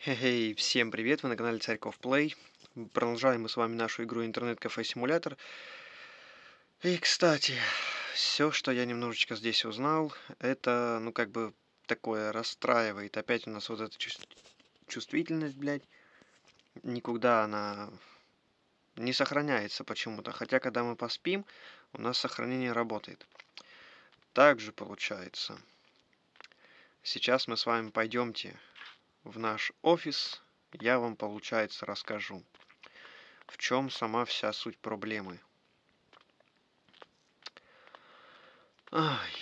Хей, всем привет, вы на канале Царьков Плей. Продолжаем мы с вами нашу игру Интернет-кафе Симулятор. И, кстати, все, что я немножечко здесь узнал, это, ну, как бы, такое расстраивает. Опять у нас вот эта чувствительность, блядь, никуда она не сохраняется почему-то. Хотя, когда мы поспим, у нас сохранение работает. Также получается. Сейчас мы с вами пойдемте в наш офис. Я вам, получается, расскажу, в чем сама вся суть проблемы. Ай.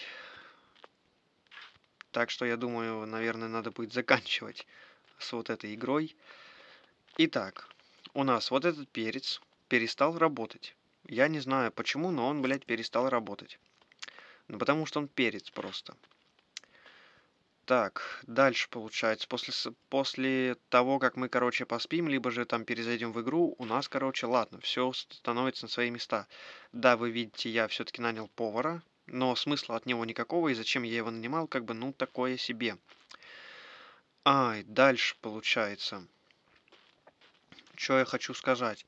Так что я думаю, наверное, надо будет заканчивать с вот этой игрой. Итак, у нас вот этот перец перестал работать. Я не знаю почему, но он, блядь, перестал работать. Ну, потому что он перец просто. Так, дальше получается, после того, как мы, короче, поспим, либо же там перезайдем в игру, у нас, короче, ладно, все становится на свои места. Да, вы видите, я все-таки нанял повара, но смысла от него никакого, и зачем я его нанимал, как бы, ну, такое себе. Ай, дальше получается. Что я хочу сказать?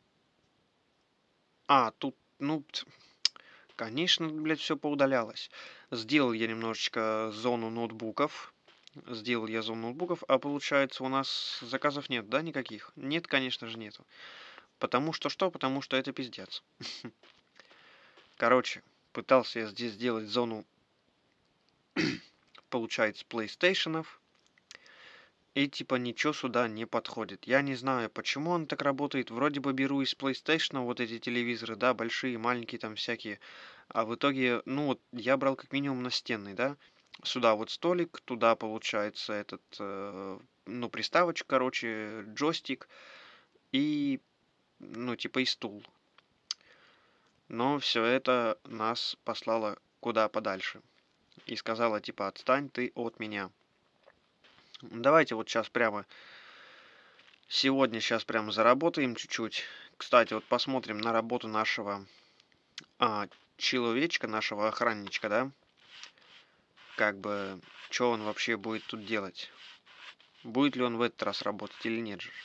Тут, ну, конечно, блядь, все поудалялось. Сделал я немножечко зону ноутбуков. Сделал я зону ноутбуков, а получается у нас заказов нет, да, никаких? Нет, конечно же, нету. Потому что что? Потому что это пиздец. Короче, пытался я здесь сделать зону, получается, плейстейшенов. И типа ничего сюда не подходит. Я не знаю, почему он так работает. Вроде бы беру из PlayStation вот эти телевизоры, да, большие, маленькие там всякие. А в итоге, ну вот, я брал как минимум настенный, да. Сюда вот столик, туда получается этот, ну, приставочка, короче, джойстик и, ну, типа и стул. Но все это нас послало куда подальше. И сказала, типа, отстань ты от меня. Давайте вот сейчас прямо сегодня сейчас прям заработаем чуть-чуть. Кстати, вот посмотрим на работу нашего человечка, нашего охранничка, да? Как бы, что он вообще будет тут делать? Будет ли он в этот раз работать или нет же?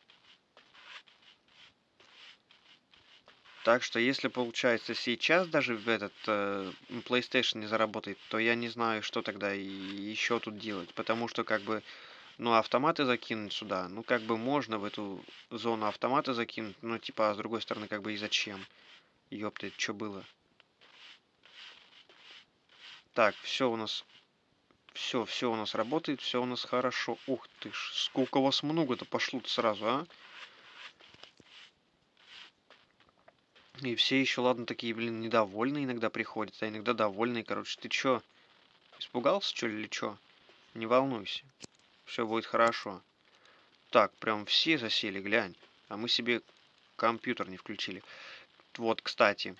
Так что, если получается сейчас даже в этот PlayStation не заработает, то я не знаю, что тогда и еще тут делать. Потому что, как бы, ну, автоматы закинуть сюда, ну, как бы можно в эту зону автомата закинуть, но, типа, а с другой стороны, как бы и зачем? Ёпта, это что было? Так, все у нас, все у нас работает, все у нас хорошо. Ух ты ж, сколько вас много-то пошло сразу, а? И все еще, ладно, такие, блин, недовольные иногда приходят, а иногда довольные. Короче, ты чё, испугался, что ли, или чё? Не волнуйся, все будет хорошо. Так, прям все засели, глянь. А мы себе компьютер не включили. Вот, кстати,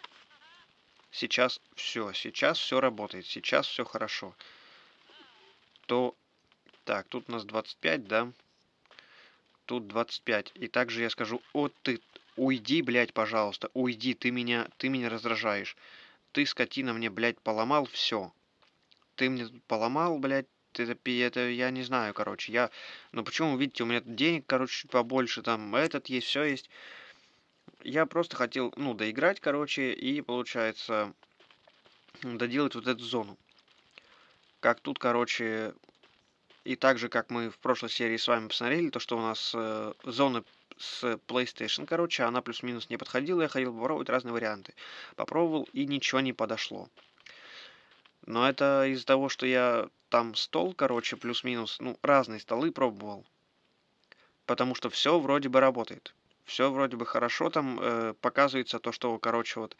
сейчас все работает, сейчас все хорошо. То, так, тут у нас 25, да? Тут 25. И также я скажу, ты, уйди, блядь, пожалуйста, уйди, ты меня раздражаешь. Ты, скотина, мне, блядь, поломал все. Ты мне тут поломал, блядь, это я не знаю, короче, ну почему, видите, у меня тут денег, короче, чуть побольше, там, этот есть, все есть. Я просто хотел, ну, доиграть, короче, и, получается, доделать вот эту зону. Как тут, короче, и так же, как мы в прошлой серии с вами посмотрели, то, что у нас зона с PlayStation, короче, она плюс-минус не подходила, я хотел попробовать разные варианты. Попробовал, и ничего не подошло. Но это из-за того, что я там стол, короче, плюс-минус, ну, разные столы пробовал. Потому что все вроде бы работает. Все вроде бы хорошо, там показывается то, что, короче, вот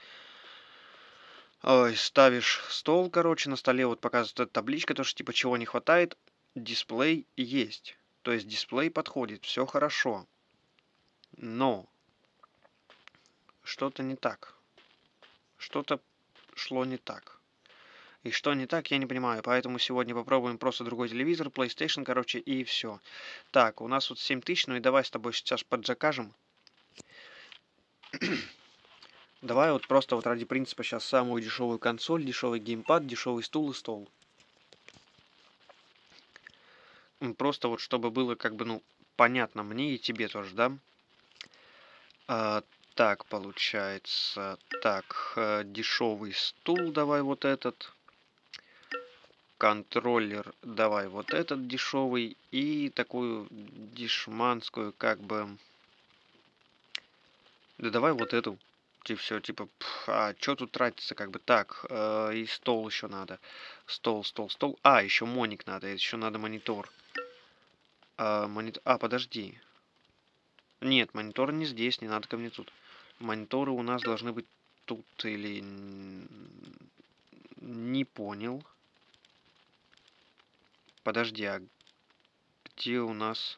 ставишь стол, короче, на столе вот показывает эта табличка, то, что типа чего не хватает, дисплей есть. То есть дисплей подходит, все хорошо. Но что-то не так. Что-то шло не так. И что не так, я не понимаю. Поэтому сегодня попробуем просто другой телевизор, PlayStation, короче, и все. Так, у нас вот 7000, ну и давай с тобой сейчас подзакажем. Давай вот просто вот ради принципа сейчас самую дешевую консоль, дешевый геймпад, дешевый стул и стол. Просто вот чтобы было как бы, ну, понятно мне и тебе тоже, да? А, так, получается. Так, дешевый стул давай вот этот. Контроллер давай вот этот дешевый. И такую дешманскую, как бы... Да давай вот эту. И все, типа, а что тут тратится, как бы так, и стол еще надо. Стол. А, еще моник надо, еще надо монитор. Подожди. Нет, монитор не здесь, не надо ко мне тут. Мониторы у нас должны быть тут или... Не понял. Подожди, а где у нас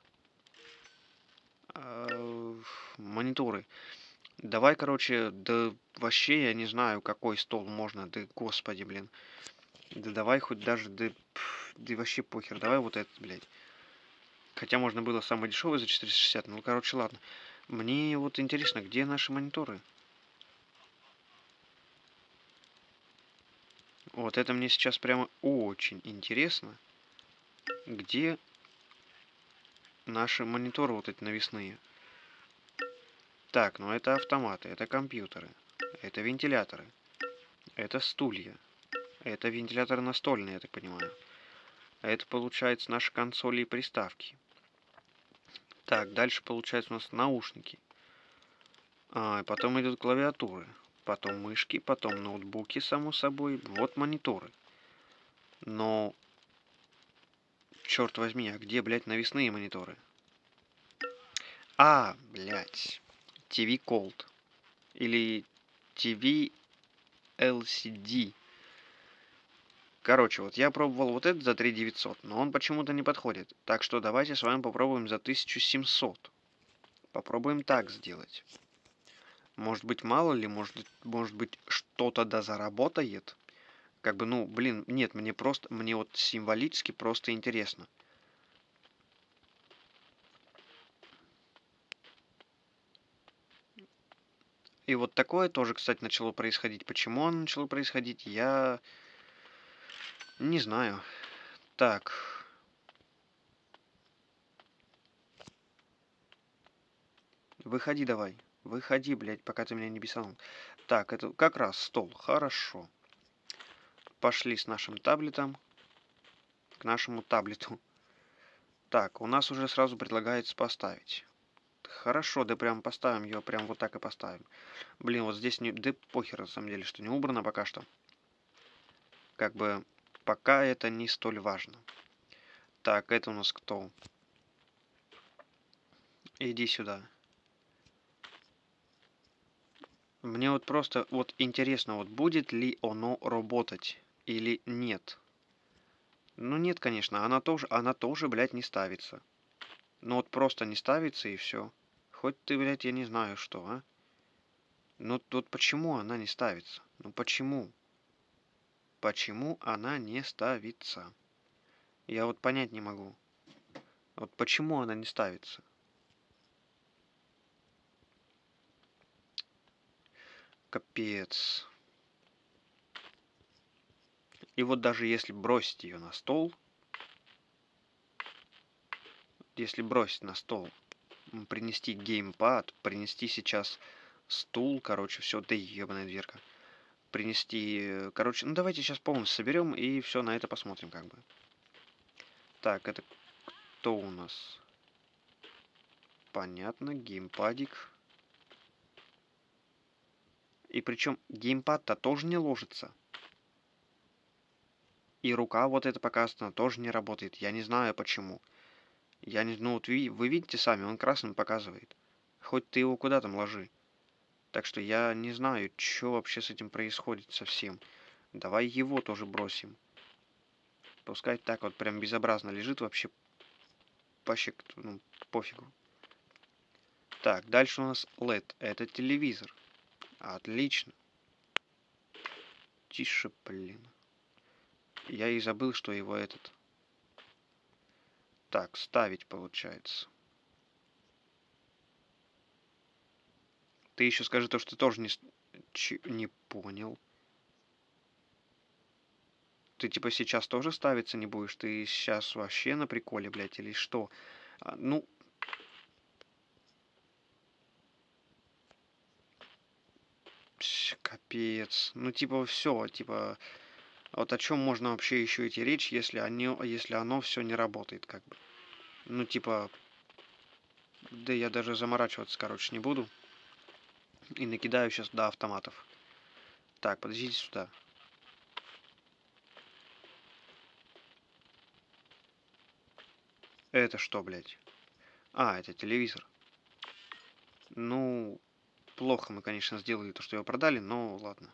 а, мониторы? Давай, короче, да вообще я не знаю, какой стол можно. Да господи, блин. Да давай хоть даже, да вообще похер. Давай вот этот, блядь. Хотя можно было самый дешевый за 460. Ну, короче, ладно. Мне вот интересно, где наши мониторы? Вот это мне сейчас прямо очень интересно. Где наши мониторы вот эти навесные? Так, ну это автоматы, это компьютеры, это вентиляторы, это стулья, это вентиляторы настольные, я так понимаю. Это получается наши консоли и приставки. Так, дальше получается у нас наушники. Потом идут клавиатуры, потом мышки, потом ноутбуки, само собой. Вот мониторы. Но, черт возьми, а где, блядь, навесные мониторы? Блядь. TV Cold. Или TV LCD. Короче, вот я пробовал вот этот за 3900, но он почему-то не подходит. Так что давайте с вами попробуем за 1700. Попробуем так сделать. Может быть, мало ли, может быть, что-то да заработает. Как бы, ну, блин, нет, мне вот символически просто интересно. И вот такое тоже, кстати, начало происходить. Почему оно начало происходить, я не знаю. Так, выходи давай. Выходи, блядь, пока ты меня не бесанул. Так, это как раз стол. Хорошо. Пошли с нашим таблетом к нашему таблету. Так, у нас уже сразу предлагается поставить. Хорошо, да прям поставим ее, прям вот так и поставим. Блин, вот здесь не... Да похер, на самом деле, что не убрано пока что. Как бы, пока это не столь важно. Так, это у нас кто? Иди сюда. Мне вот просто вот интересно, вот будет ли оно работать или нет. Ну нет, конечно, она тоже, блядь, не ставится. Ну вот просто не ставится и все. Хоть ты, блядь, я не знаю что, а? Ну вот почему она не ставится? Ну почему? Почему она не ставится? Я вот понять не могу. Вот почему она не ставится? Капец. И вот даже если бросить ее на стол, если бросить на стол, принести геймпад, принести сейчас стул, короче, все, да ебаная дверка. Принести, короче, ну давайте сейчас полностью соберем и все на это посмотрим как бы. Так, это кто у нас? Понятно, геймпадик. И причем геймпад-то тоже не ложится. И рука вот эта показана тоже не работает. Я не знаю почему. Я не... Ну вот вы видите сами, он красным показывает. Хоть ты его куда там ложи. Так что я не знаю, что вообще с этим происходит совсем. Давай его тоже бросим. Пускай так вот прям безобразно лежит вообще. Вообще, ну, пофигу. Так, дальше у нас LED. Это телевизор. Отлично. Тише, блин. Я и забыл, что его этот... Так, ставить получается. Ты еще скажи то, что ты тоже не понял. Ты типа сейчас тоже ставиться не будешь? Ты сейчас вообще на приколе, блядь, или что? Ну, капец. Ну, типа, все, типа, вот о чем можно вообще еще идти речь, если оно все не работает, как бы. Ну, типа, да я даже заморачиваться, короче, не буду. И накидаю сейчас до автоматов. Так, подождите сюда. Это что, блядь? А, это телевизор. Ну, плохо мы, конечно, сделали то, что его продали, но ладно.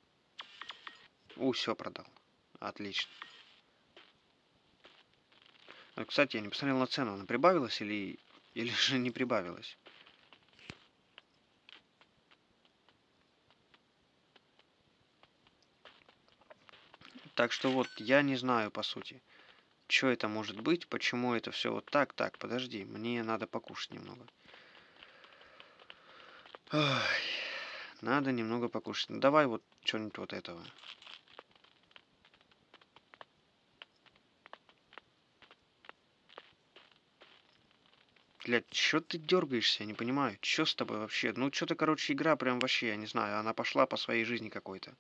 Все продал. Отлично. Кстати, я не посмотрел на цену. Она прибавилась или же не прибавилась? Так что вот, я не знаю, по сути, что это может быть, почему это все вот так. Так, подожди, мне надо покушать немного. Ой, надо немного покушать. Ну, давай вот что-нибудь вот этого. Блядь, чё ты дергаешься, я не понимаю. Чё с тобой вообще? Ну, чё-то, короче, игра прям вообще, я не знаю, она пошла по своей жизни какой-то.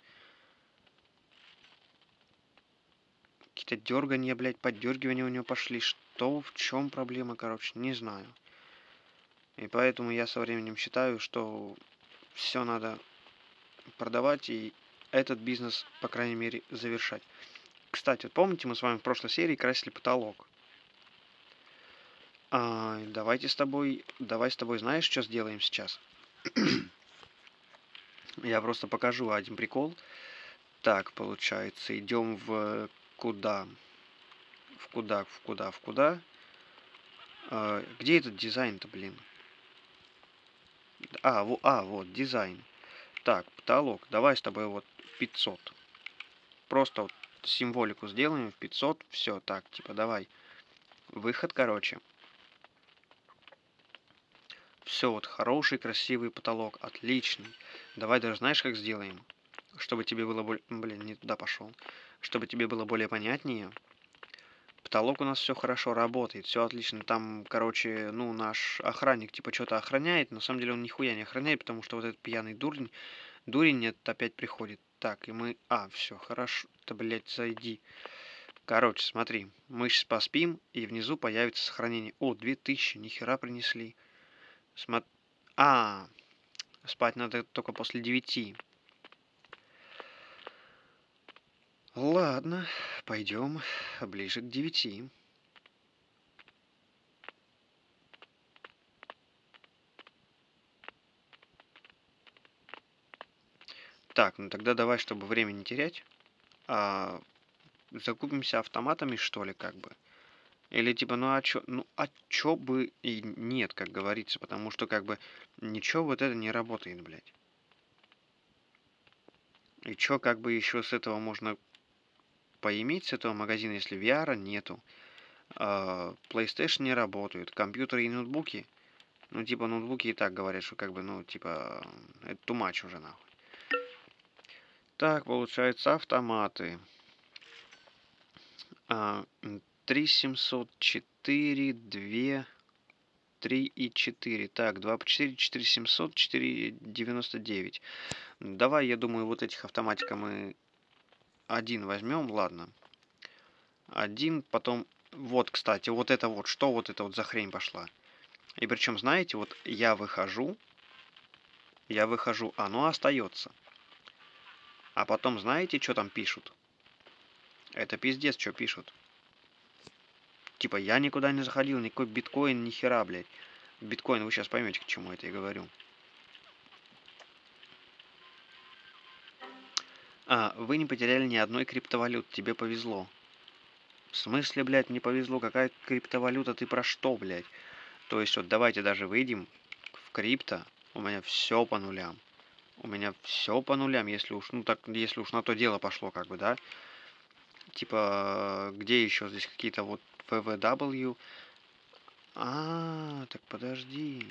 Какие-то дергания, блядь, поддергивания у него пошли. Что, в чем проблема, короче, не знаю. И поэтому я со временем считаю, что все надо продавать и этот бизнес, по крайней мере, завершать. Кстати, вот помните, мы с вами в прошлой серии красили потолок? Давай с тобой, знаешь, что сделаем сейчас? Я просто покажу один прикол. Так, получается, идем в куда? В куда? Где этот дизайн-то, блин? Вот, дизайн. Так, потолок. Давай с тобой вот 500. Просто вот символику сделаем в 500. Все, так, типа, давай. Выход, короче. Все, вот хороший, красивый потолок. Отличный. Давай даже знаешь, как сделаем? Чтобы тебе было более... Блин, не туда пошел. Чтобы тебе было более понятнее. Потолок у нас все хорошо работает, все отлично. Там, короче, ну, наш охранник типа что-то охраняет. На самом деле он нихуя не охраняет, потому что вот этот пьяный дурень этот опять приходит. Так, и мы... все, хорошо. Да, блядь, зайди. Короче, смотри. Мы сейчас поспим, и внизу появится сохранение. О, 2000, нихера принесли. Смо... А, спать надо только после 9. Ладно, пойдем ближе к 9. Так, ну тогда давай, чтобы время не терять, а, закупимся автоматами, что ли, как бы. Или типа, ну а чё бы и нет, как говорится, потому что как бы ничего вот это не работает, блядь. И чё как бы еще с этого можно поиметь, с этого магазина, если VR нету, PlayStation не работают, компьютеры и ноутбуки, ну типа ноутбуки и так говорят, что как бы, ну типа, это too much уже нахуй. Так, получается, автоматы. 3704, 2, 3 и 4. Так, 2 по 4, 4700, 499. Давай, я думаю, вот этих автоматика мы один возьмем, ладно. Один, потом... Вот, кстати, вот это вот, что вот это вот за хрень пошла? И причем, знаете, вот я выхожу, оно остается. А потом, знаете, что там пишут? Это пиздец, что пишут. Типа, я никуда не заходил, никакой биткоин, ни хера, блядь. Биткоин, вы сейчас поймете, к чему это я говорю. Вы не потеряли ни одной криптовалюты, тебе повезло. В смысле, блядь, не повезло? Какая криптовалюта? Ты про что, блядь? То есть вот давайте даже выйдем в крипто. У меня все по нулям. У меня все по нулям, если уж, ну так, если уж на то дело пошло, как бы, да? Типа, где еще здесь какие-то вот VVW? Так подожди.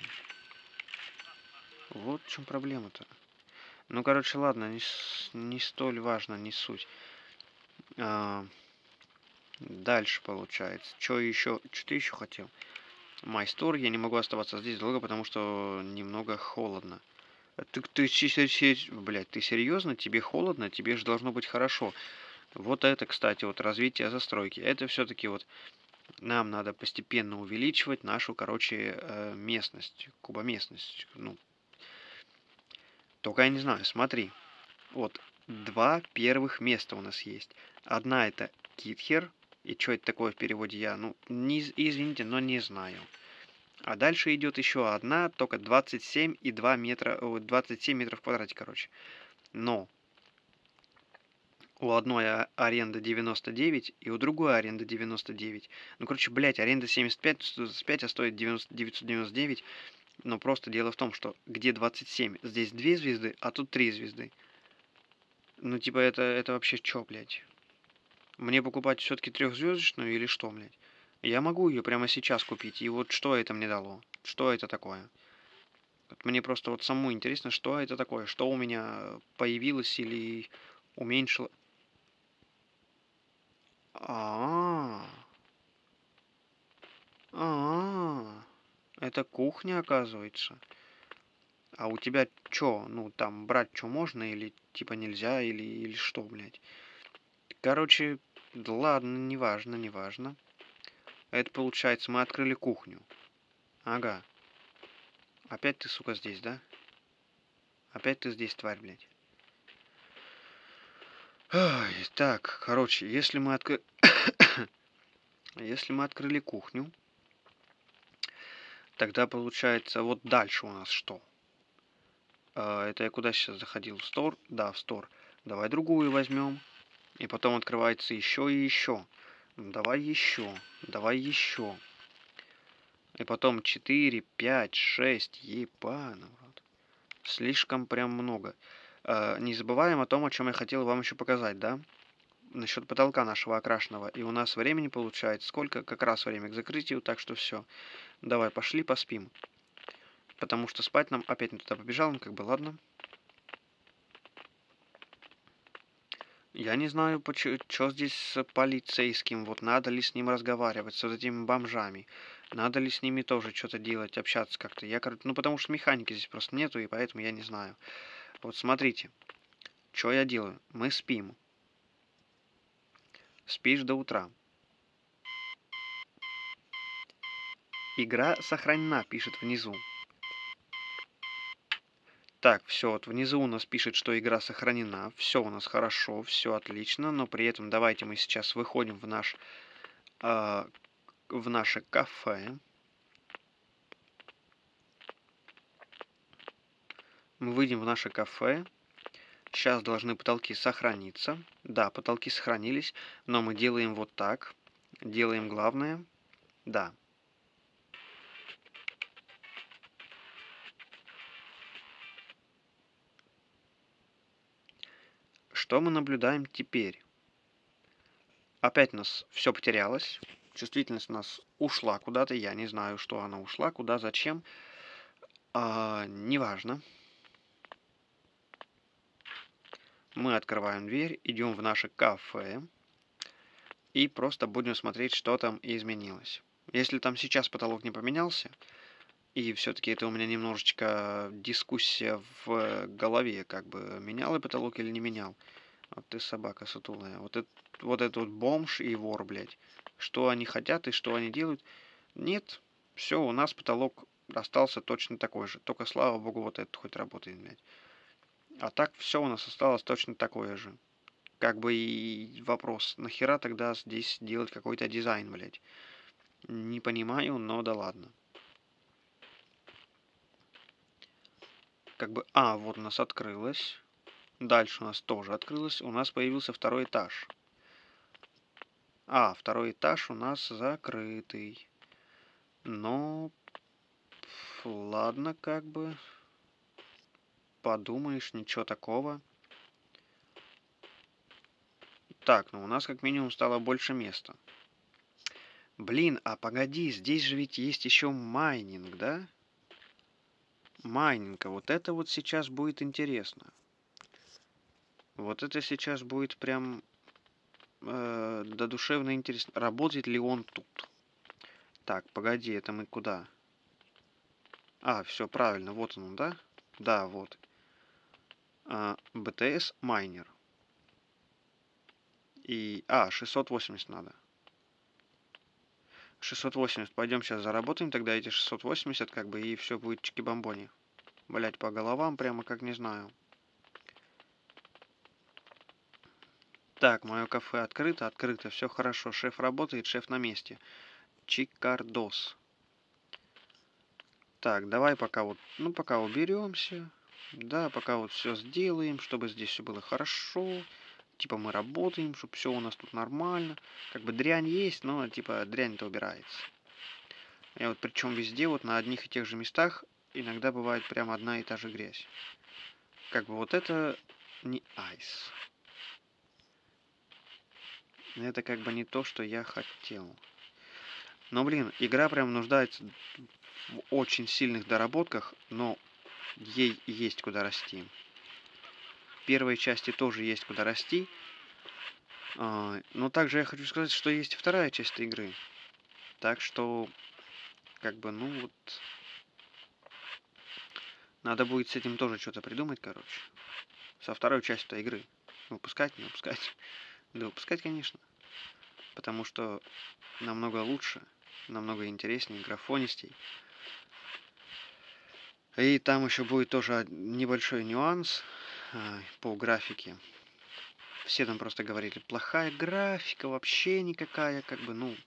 Вот в чем проблема-то. Ну, короче, ладно, не столь важно, не суть. А, Дальше получается. Что еще? Что ты еще хотел? Майстор, я не могу оставаться здесь долго, потому что немного холодно. Блядь, ты серьезно? Тебе холодно? Тебе же должно быть хорошо. Вот это, кстати, вот развитие застройки. Это все-таки вот нам надо постепенно увеличивать нашу, короче, местность, кубоместность. Ну, только я не знаю, смотри. Вот, два первых места у нас есть. Одна это Китхер. И что это такое в переводе я, ну, извините, но не знаю. А дальше идет еще одна, только 27,2 метра, 27 метров в квадрате, короче. Но у одной аренда 99 и у другой аренда 99. Ну, короче, блядь, аренда 75, а стоит 90, 999. Но просто дело в том, что где 27, здесь 2 звезды, а тут 3 звезды. Ну, типа, это вообще чё, блядь? Мне покупать все-таки трехзвездочную или что, блядь? Я могу ее прямо сейчас купить. И вот что это мне дало? Что это такое? Вот мне просто вот самому интересно, что это такое? Что у меня появилось или уменьшило? А, а, это кухня, оказывается. А у тебя чё? Ну, там брать что можно или типа нельзя, или что, блядь? Короче, да ладно, неважно, неважно. Это получается, мы открыли кухню. Ага. Опять ты, сука, здесь, да? Опять ты здесь, тварь, блядь. Ай, так, короче, если мы открыли кухню, тогда получается, вот дальше у нас что? Это я куда сейчас заходил? В стор? Да, в стор. Давай другую возьмем. И потом открывается еще и еще. Давай еще. Давай еще. И потом 4, 5, 6. Ебаный в рот. Слишком прям много. Не забываем о том, о чем я хотел вам еще показать, да? Насчет потолка нашего окрашенного. И у нас времени получается сколько? Как раз время к закрытию, так что все. Давай, пошли поспим. Потому что спать нам опять не туда побежал, ну как бы ладно. Я не знаю, что здесь с полицейским, вот надо ли с ним разговаривать, с вот этими бомжами. Надо ли с ними тоже что-то делать, общаться как-то. Ну потому что механики здесь просто нету, и поэтому я не знаю. Вот смотрите, что я делаю. Мы спим. Спишь до утра. Игра сохранена, пишет внизу. Так, все, вот внизу у нас пишет, что игра сохранена. Все у нас хорошо, все отлично, но при этом давайте мы сейчас выходим в наше кафе. Мы выйдем в наше кафе. Сейчас должны потолки сохраниться. Да, потолки сохранились, но мы делаем вот так. Делаем главное. Да. Что мы наблюдаем теперь? Опять у нас все потерялось. Чувствительность у нас ушла куда-то. Я не знаю, что она ушла, куда, зачем. Неважно. Мы открываем дверь, идем в наше кафе и просто будем смотреть, что там изменилось. Если там сейчас потолок не поменялся, и все-таки это у меня немножечко дискуссия в голове, как бы менял я потолок или не менял. Вот ты собака сутулая. Вот этот бомж и вор, блядь. Что они хотят и что они делают? Нет, все, у нас потолок остался точно такой же. Только, слава богу, вот этот хоть работает, блядь. А так все у нас осталось точно такое же. Как бы и вопрос, нахера тогда здесь делать какой-то дизайн, блядь? Не понимаю, но да ладно. Как бы, вот у нас открылось. Дальше у нас тоже открылось. У нас появился второй этаж. Второй этаж у нас закрытый. Но, ладно, как бы. Подумаешь, ничего такого. Так, ну у нас как минимум стало больше места. Блин, погоди, здесь же ведь есть еще майнинг, да? Майнинга. Вот это вот сейчас будет интересно. Вот это сейчас будет прям душевно интересно. Работает ли он тут? Так, погоди, это мы куда? Все правильно, вот он, да? Да, вот. BTS майнер. И... 680 надо. 680. Пойдем сейчас заработаем тогда эти 680, как бы, и все будет чики-бомбони. Блять, по головам прямо как не знаю. Так, мое кафе открыто, все хорошо. Шеф работает, шеф на месте. Чикардос. Так, давай пока вот, ну пока уберемся. Да, пока вот все сделаем, чтобы здесь все было хорошо. Типа мы работаем, чтобы все у нас тут нормально. Как бы дрянь есть, но типа дрянь-то убирается. И вот причем везде вот на одних и тех же местах иногда бывает прям одна и та же грязь. Как бы вот это не айс. Это как бы не то, что я хотел. Но, блин, игра прям нуждается в очень сильных доработках, но ей есть куда расти. В первой части тоже есть куда расти. Но также я хочу сказать, что есть вторая часть этой игры. Так что, как бы, ну вот... Надо будет с этим тоже что-то придумать, короче. Со второй частью этой игры. Выпускать, не выпускать. Да выпускать, конечно. Потому что намного лучше, намного интереснее, графонистей. И там еще будет тоже небольшой нюанс по графике. Все там просто говорили, плохая графика, вообще никакая, как бы, ну...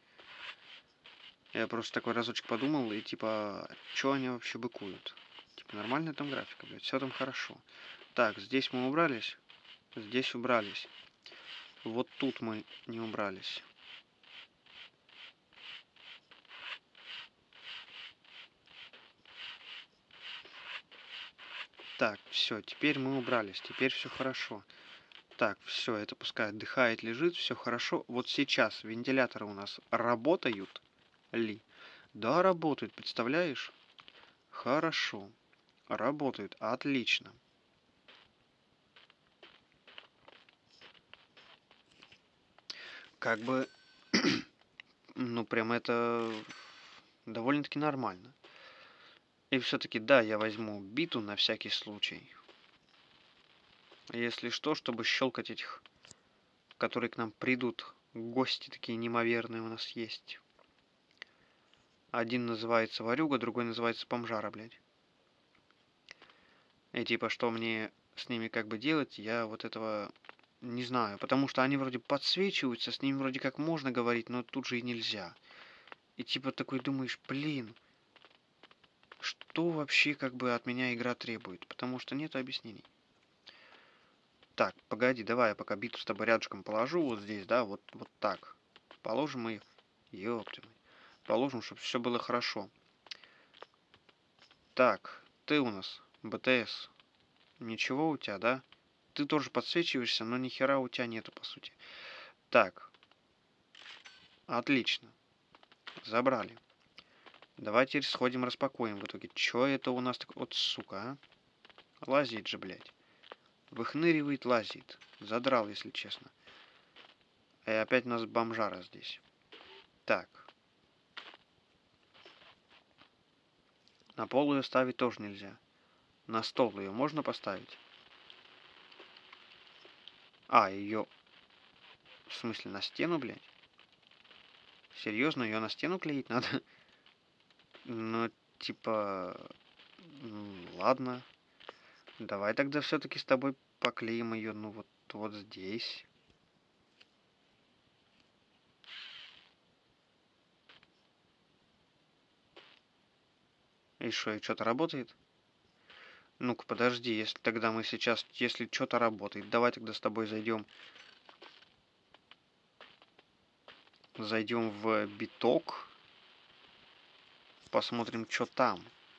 Я просто такой разочек подумал, и типа, что они вообще быкуют? Типа, нормальная там графика, блядь, все там хорошо. Так, здесь мы убрались, здесь убрались. Вот тут мы не убрались. Так, все, теперь мы убрались, теперь все хорошо. Так, все, это пускай отдыхает, лежит, все хорошо. Вот сейчас вентиляторы у нас работают ли? Да, работают, представляешь? Хорошо. Работают, отлично. Как бы, ну, прям это довольно-таки нормально. И все-таки, да, я возьму биту на всякий случай. Если что, чтобы щелкать этих, которые к нам придут. Гости такие неимоверные у нас есть. Один называется Варюга, другой называется Бомжара, блядь. И типа, что мне с ними как бы делать, я вот этого не знаю. Потому что они вроде подсвечиваются, с ними вроде как можно говорить, но тут же и нельзя. И типа такой думаешь, блин, что вообще как бы от меня игра требует? Потому что нет объяснений. Так, погоди, давай я пока биту с тобой рядышком положу вот здесь, да, вот так. Положим их. Ёпты. Положим, чтобы все было хорошо. Так, ты у нас, БТС. Ничего у тебя, да? Ты тоже подсвечиваешься, но ни хера у тебя нету, по сути. Так. Отлично. Забрали. Давайте сходим распакуем в итоге. Чё это у нас такое? Вот сука, а? Лазит же, блядь. Выхныривает, лазит. Задрал, если честно. И опять у нас бомжара здесь. Так. На пол ее ставить тоже нельзя. На стол ее можно поставить? Ее... В смысле, на стену, блядь? Серьезно, ее на стену клеить надо? Ну, типа... Ладно. Давай тогда все-таки с тобой поклеим ее, ну, вот здесь. И что, и что-то работает? Ну-ка, подожди, если тогда мы сейчас... Если что-то работает, давай тогда с тобой зайдем... Зайдем в биток. Посмотрим, что там.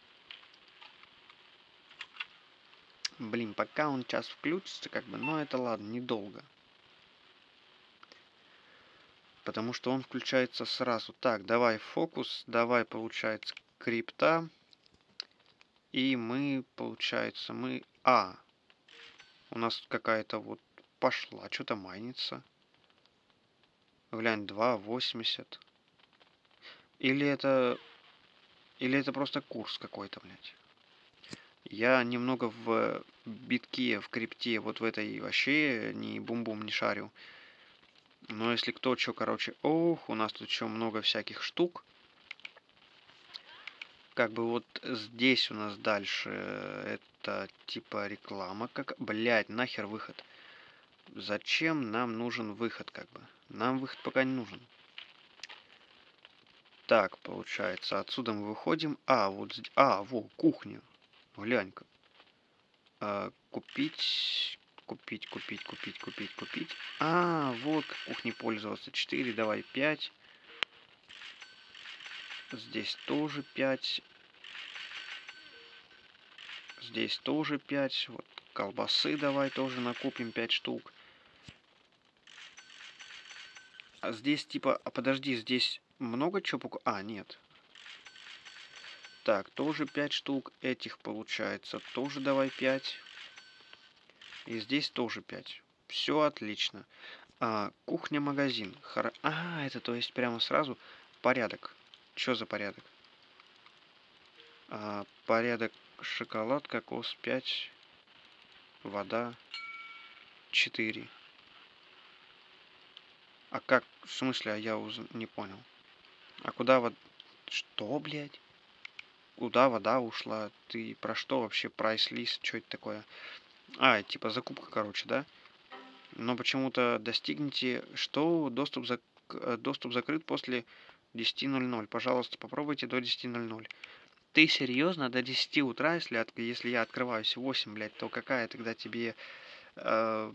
Блин, пока он сейчас включится, как бы, но это ладно, недолго. Потому что он включается сразу. Так, давай фокус, давай, получается, крипта. И мы, получается, мы... У нас какая-то вот пошла, что-то майнится. Глянь, 2,80. Или это... Или это просто курс какой-то, блядь. Я немного в битке, в крипте, вот в этой вообще ни бум-бум не шарю. Но если кто что, короче, ох, у нас тут еще много всяких штук. Как бы вот здесь у нас дальше это типа реклама как... Блядь, нахер выход. Зачем нам нужен выход, как бы? Нам выход пока не нужен. Так, получается, отсюда мы выходим. А, вот... во, кухня. Глянь-ка. Купить... Купить. А, вот как кухней пользоваться. 4, давай 5. Здесь тоже 5. Здесь тоже 5. Вот колбасы давай тоже накупим 5 штук. А здесь типа... А подожди, здесь много чего покупать? А, нет. Так, тоже 5 штук. Этих получается тоже давай 5. И здесь тоже 5. Все отлично. Кухня-магазин. Это то есть прямо сразу порядок. Что за порядок? Порядок: шоколад, кокос 5, вода 4. А как? В смысле? А я не понял. А куда вода? Что, блядь? Куда вода ушла? Ты про что вообще? Прайс-лист? Что это такое? Типа закупка, короче, да? Но почему-то достигните, что доступ закрыт после 10:00. Пожалуйста, попробуйте до 10:00. Ты серьезно? До 10 утра, если я открываюсь в 8, блядь, то какая тогда тебе... э,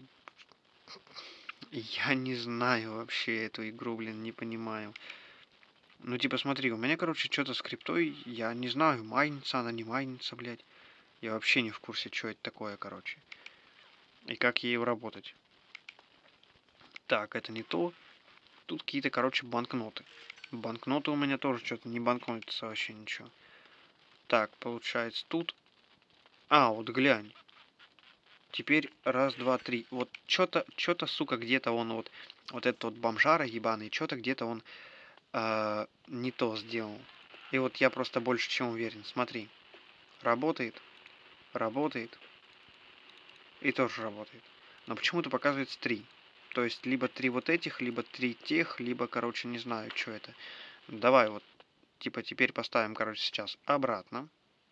я не знаю вообще эту игру, блин, не понимаю. Ну, типа, смотри, у меня, короче, что-то с криптой, я не знаю, майнится она, не майнится, блядь. Я вообще не в курсе, что это такое, короче. И как ею работать. Так, это не то. Тут какие-то, короче, банкноты. Банкноты у меня тоже что-то не банкнотится вообще ничего. Так, получается, тут... Вот глянь. Теперь раз, два, три. Вот что-то, сука, где-то он вот этот вот бомжара ебаный, что-то где-то он не то сделал. И вот я просто больше чем уверен. Смотри. Работает, работает и тоже работает. Но почему-то показывается 3. То есть либо 3 вот этих, либо 3 тех, либо, короче, не знаю, что это. Давай вот, типа, теперь поставим, короче, сейчас обратно.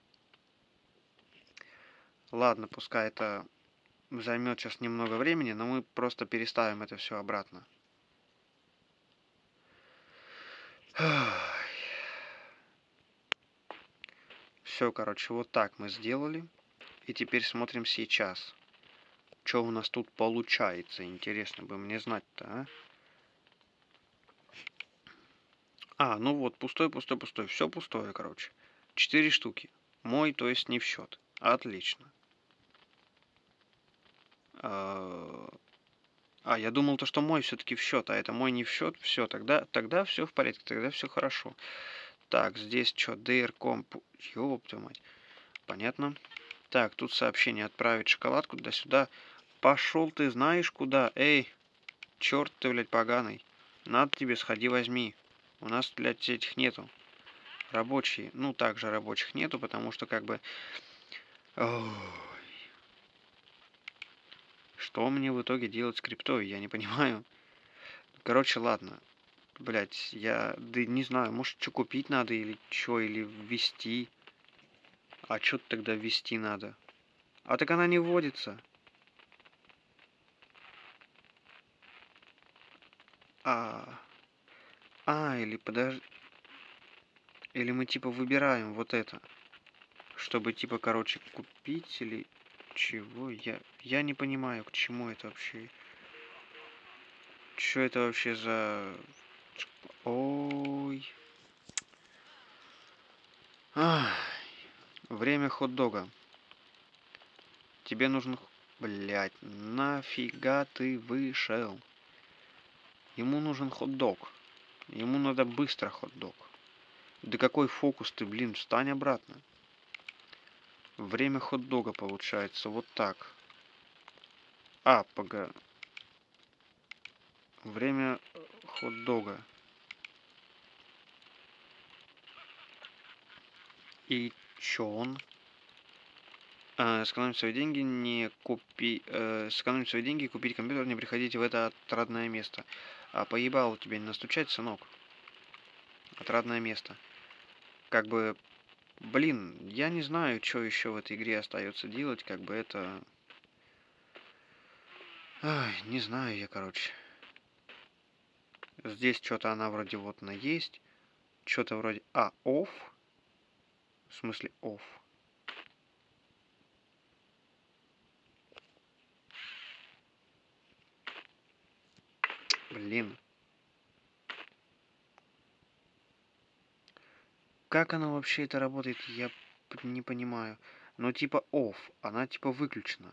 Ладно, пускай это займет сейчас немного времени, но мы просто переставим это все обратно. Все, короче, вот так мы сделали. И теперь смотрим сейчас. Что у нас тут получается? Интересно бы мне знать-то, а? Ну вот, пустой. Все пустое, короче. 4 штуки. Мой, то есть не в счет. Отлично. Я думал, то, что мой все-таки в счет, а это мой не в счет. Все, тогда все в порядке, тогда все хорошо. Так, здесь что? DR Comp. Ёб твою мать. Понятно. Так, тут сообщение: отправить шоколадку туда-сюда. Пошел ты знаешь куда. Эй, черт ты, блядь, поганый. Надо тебе, сходи возьми. У нас, блядь, этих нету. Рабочие. Ну, также рабочих нету, потому что как бы... Ой. Что мне в итоге делать с криптой? Я не понимаю. Короче, ладно. Блять, да не знаю, может, что купить надо или что, или ввести. А что тогда ввести надо? Так она не вводится. А, или подожди. Или мы типа выбираем вот это. Чтобы типа, короче, купить или чего? Я не понимаю, к чему это вообще. Что это вообще за... Ой. Ах. Время хот-дога. Тебе нужен... Блять, нафига ты вышел? Ему нужен хот-дог. Ему надо быстро хот-дог. Да какой фокус ты, блин, встань обратно. Время хот-дога получается вот так. Пога. Время хот-дога. И чё он? Сэкономить свои деньги, сэкономить свои деньги, купить компьютер, не приходите в это отрадное место. А поебало тебе не настучать, сынок. Отрадное место. Как бы, блин, я не знаю, что еще в этой игре остается делать, как бы это... Ай, не знаю я, короче. Здесь что-то она вроде вот на есть. Что-то вроде... off. В смысле off. Блин. Как оно вообще это работает, я не понимаю. Но типа off, она типа выключена.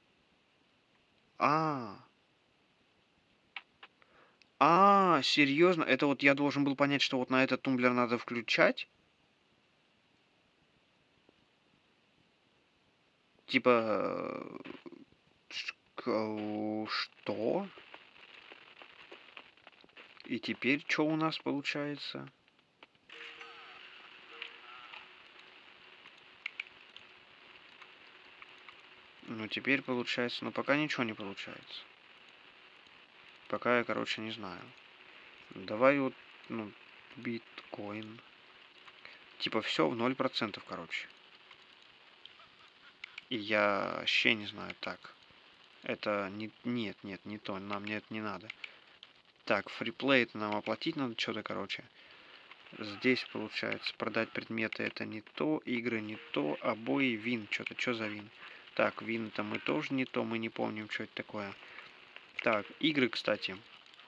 А, серьезно? Это вот я должен был понять, что вот на этот тумблер надо включать? Типа... Что? И теперь что у нас получается? Ну, теперь получается... Но пока ничего не получается. Пока я, короче, не знаю. Давай вот, ну, биткоин. Типа все в 0%, короче. И я вообще не знаю, так. Это не... Нет, не то. Нам это не надо. Так, фриплей это нам оплатить надо что-то, короче. Здесь, получается, продать предметы это не то, игры не то, обои, вин, что-то, что за вин? Так, вин это мы тоже не то, мы не помним, что это такое. Так, игры, кстати.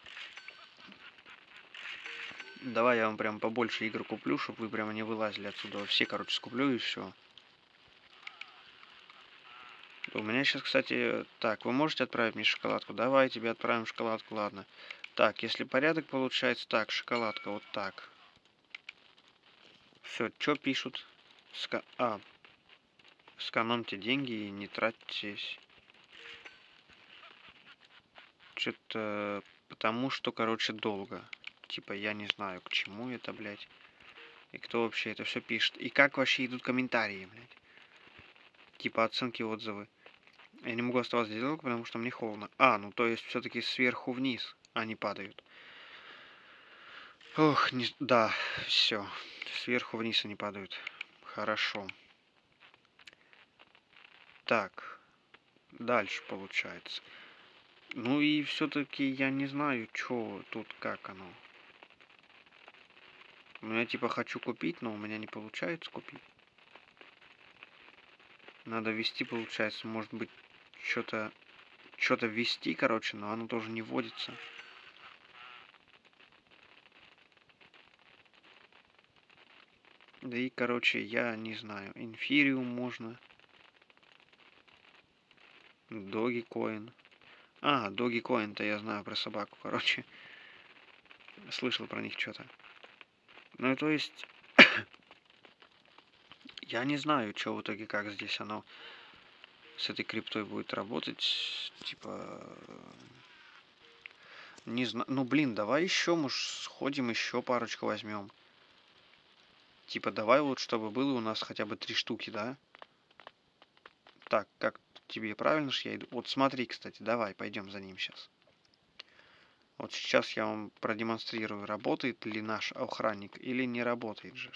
Давай я вам прям побольше игр куплю, чтобы вы прямо не вылазили отсюда. Все, короче, скуплю и все. У меня сейчас, кстати... Так, вы можете отправить мне шоколадку? Давай тебе отправим шоколадку, ладно. Так, если порядок получается... Так, шоколадка, вот так. Все, что пишут? Сэкономьте деньги и не тратьтесь. Что-то... Потому что, короче, долго. Типа, я не знаю, к чему это, блядь. И кто вообще это все пишет. И как вообще идут комментарии, блядь. Типа, оценки, отзывы. Я не могу оставаться здесь долго, потому что мне холодно. Ну то есть все-таки сверху вниз они падают. Ох, не... Да, все. Сверху вниз они падают. Хорошо. Так. Дальше получается. Ну и все-таки я не знаю, что тут, как оно. Я типа хочу купить, но у меня не получается купить. Надо ввести, получается, может быть, что-то ввести, короче, но оно тоже не вводится. Да и, короче, я не знаю. Инфириум можно. Dogecoin. Dogecoin-то я знаю про собаку, короче. Слышал про них что-то. Ну, то есть... Я не знаю, что в итоге, как здесь оно с этой криптой будет работать. Типа... Не знаю. Ну, блин, давай еще, может, сходим, еще парочку возьмем. Типа, давай вот, чтобы было у нас хотя бы 3 штуки, да? Так, как тебе правильно ж я иду? Вот смотри, кстати, давай, пойдем за ним сейчас. Вот сейчас я вам продемонстрирую, работает ли наш охранник или не работает же.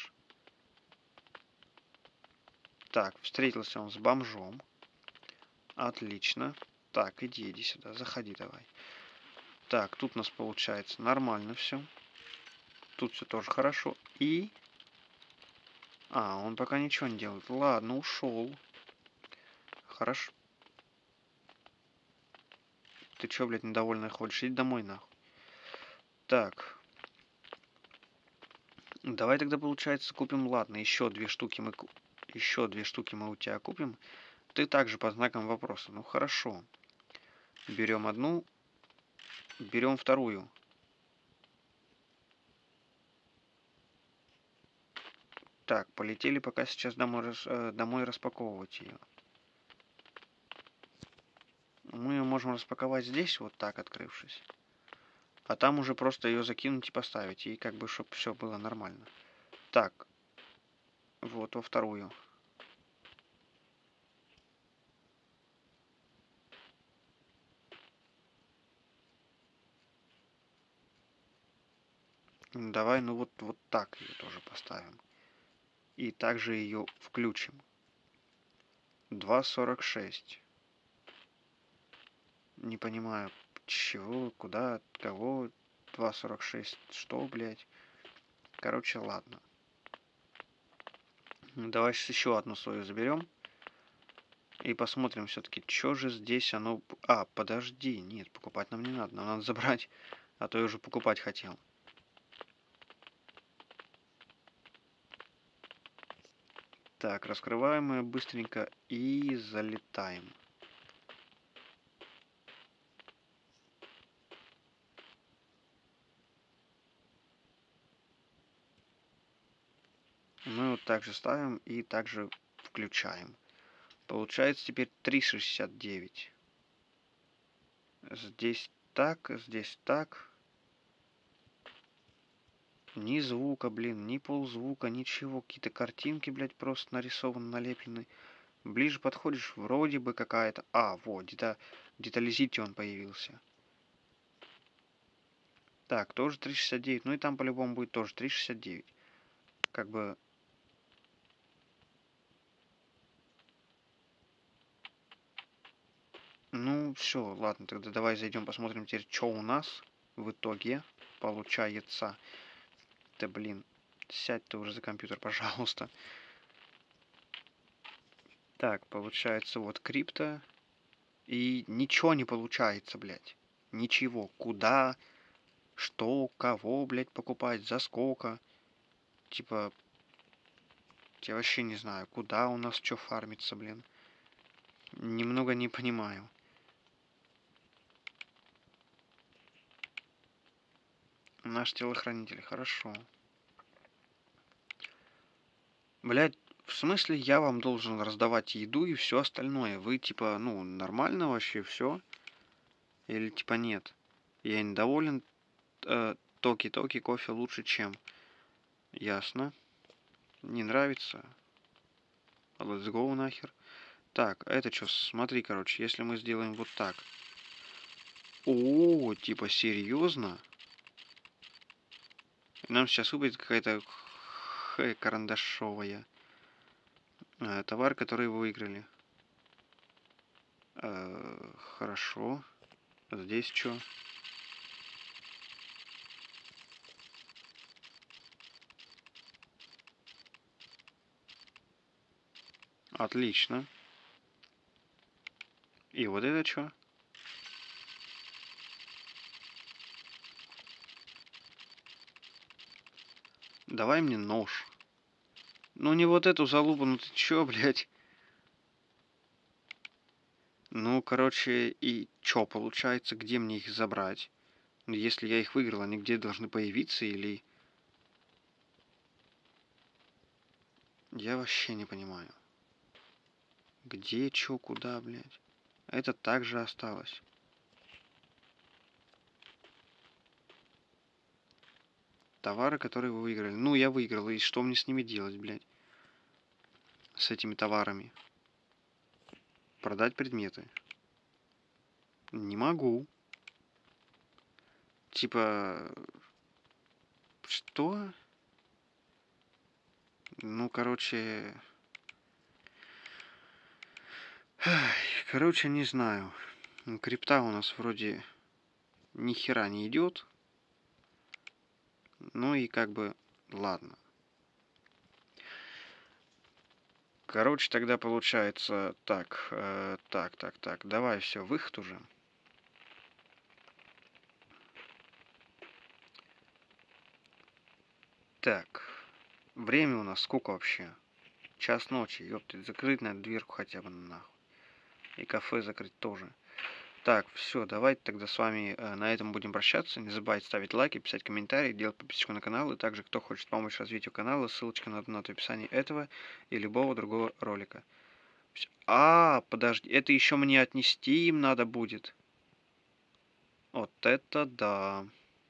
Так, встретился он с бомжом. Отлично. Так, иди сюда, заходи давай. Так, тут у нас получается нормально все. Тут все тоже хорошо. И... он пока ничего не делает. Ладно, ушел. Хорошо. Ты чё, блядь, недовольная ходишь? Иди домой, нахуй. Так. Давай тогда, получается, купим, ладно, еще 2 штуки мы... Еще 2 штуки мы у тебя купим. Ты также по знакам вопроса. Ну, хорошо. Берем одну. Берем вторую. Так, полетели пока сейчас домой распаковывать ее. Мы ее можем распаковать здесь, вот так, открывшись. А там уже просто ее закинуть и поставить. И как бы, чтобы все было нормально. Так. Вот, во вторую. Давай, ну вот так ее тоже поставим. И также ее включим. 2,46. Не понимаю, чего, куда, от кого. 2,46. Что, блядь? Короче, ладно. Давай сейчас еще одну свою заберем. И посмотрим все-таки, что же здесь оно... А, подожди, нет, покупать нам не надо. Нам надо забрать, а то я уже покупать хотел. Так, раскрываем ее быстренько и залетаем. Мы вот так же ставим и также включаем. Получается теперь 3,69. Здесь так, здесь так. Ни звука, блин, ни ползвука, ничего. Какие-то картинки, блядь, просто нарисованы, налеплены. Ближе подходишь, вроде бы какая-то... А, вот, детализите он появился. Так, тоже 3,69. Ну и там по-любому будет тоже 3,69. Как бы... Ну, все, ладно, тогда давай зайдем, посмотрим теперь, что у нас в итоге получается. Да блин, сядь ты уже за компьютер, пожалуйста. Так, получается вот крипто. И ничего не получается, блядь. Ничего. Куда, что, кого, блядь, покупать, за сколько. Типа, я вообще не знаю, куда у нас что фармится, блин. Немного не понимаю. Наш телохранитель, хорошо. Блядь, в смысле я вам должен раздавать еду и все остальное? Вы типа, ну, нормально вообще все? Или типа нет? Я недоволен. Токи-токи, кофе лучше, чем. Ясно. Не нравится. Let's go нахер. Так, это что? Смотри, короче, если мы сделаем вот так. О, типа серьезно? Нам сейчас выпадет какая-то карандашовая. Товар, который вы выиграли. Хорошо. Здесь что? Отлично. И вот это что? Давай мне нож. Ну не вот эту залупу, ну ты чё, блядь? Ну, короче, и чё получается, где мне их забрать? Если я их выиграл, они где должны появиться или... Я вообще не понимаю. Где, чё, куда, блядь? Это также осталось. Товары, которые вы выиграли. Ну, я выиграл, и что мне с ними делать, блядь? С этими товарами. Продать предметы. Не могу. Типа... Что? Ну, короче... Короче, не знаю. Крипта у нас вроде ни хера не идет. Ну и как бы... Ладно. Короче, тогда получается так, так. Давай все, выход уже. Так. Время у нас сколько вообще? Час ночи, ёпты, закрыть надо дверку хотя бы нахуй. И кафе закрыть тоже. Так, все, давайте тогда с вами на этом будем прощаться. Не забывайте ставить лайки, писать комментарии, делать подписку на канал. И также, кто хочет помочь развитию канала, ссылочка на донат в описании этого и любого другого ролика. Подожди, это еще мне отнести им надо будет. Вот это да.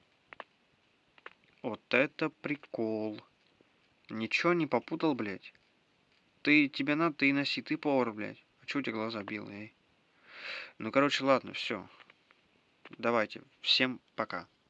Вот это прикол. Ничего не попутал, блядь. Тебе надо, ты и носи, ты повар, блядь. А чё у тебя глаза белые, эй? Ну, короче, ладно, все. Давайте. Всем пока.